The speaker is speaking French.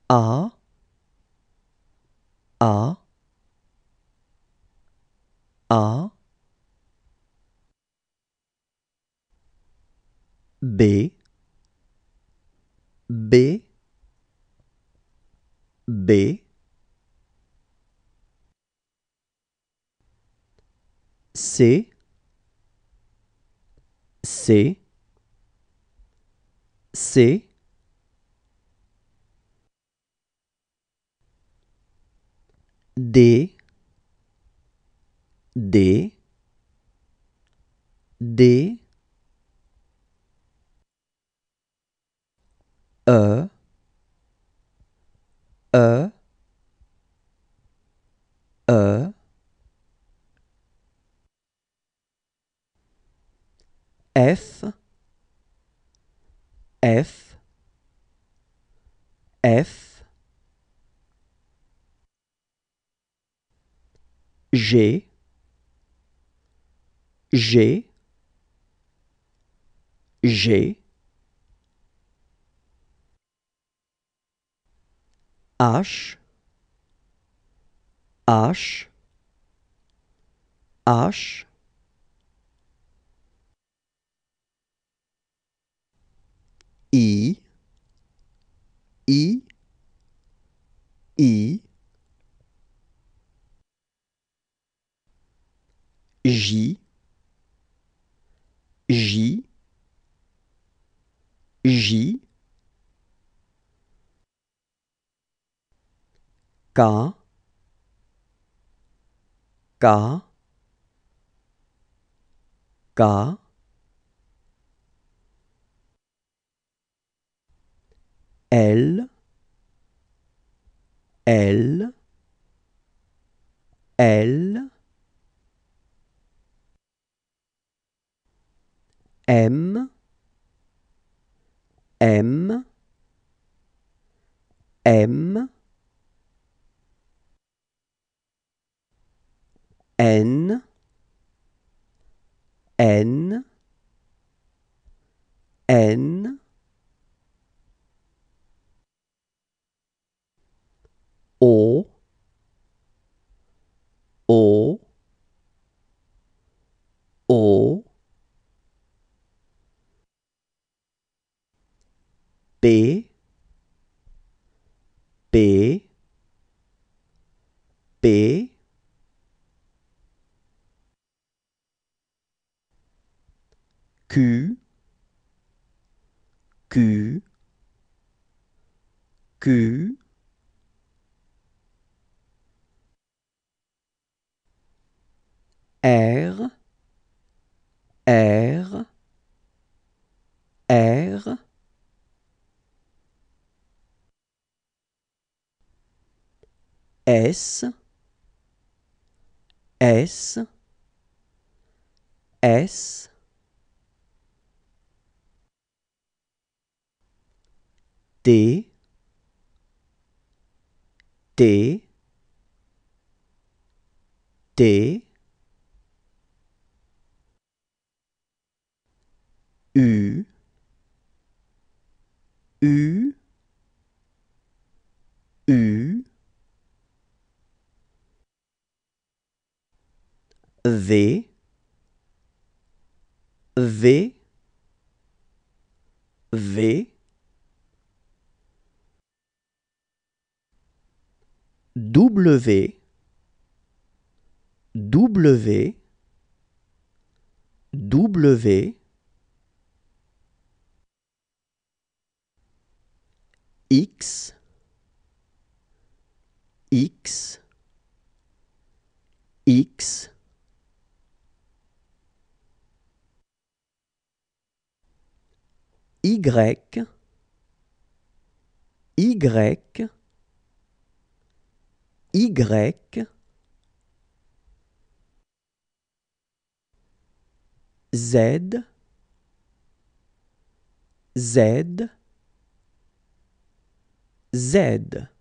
A, A, A, B, B, B, C, C, C, D, D, D, E, E, E, F, F, F, G, G, G, H, H, H, I, I, I, J, J, J, K, K, K, L, L, L, M, M, M, N, N, N, O, O, O, P, P, P, Q, Q, Q, R, R, R, S, S, S, T, T, T, U, U, U, V, V, V, W, W, W, X, X, X, Y, Y, Y, Z, Z, Z.